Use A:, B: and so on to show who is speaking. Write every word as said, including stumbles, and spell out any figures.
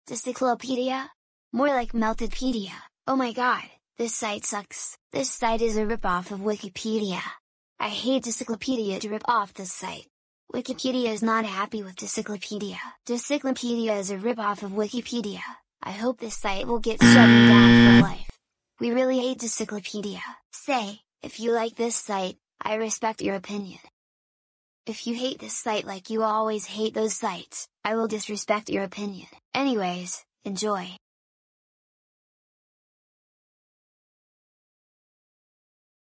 A: Dicyclopedia? More like Meltedpedia. Oh my god, this site sucks, this site is a ripoff of Wikipedia. I hate Dicyclopedia to rip off this site. Wikipedia is not happy with Dicyclopedia. Dicyclopedia is a ripoff of Wikipedia. I hope this site will get shut down for life. We really hate Dicyclopedia. Say, if you like this site, I respect your opinion. If you hate this site like you always hate those sites, I will disrespect your opinion. Anyways, enjoy!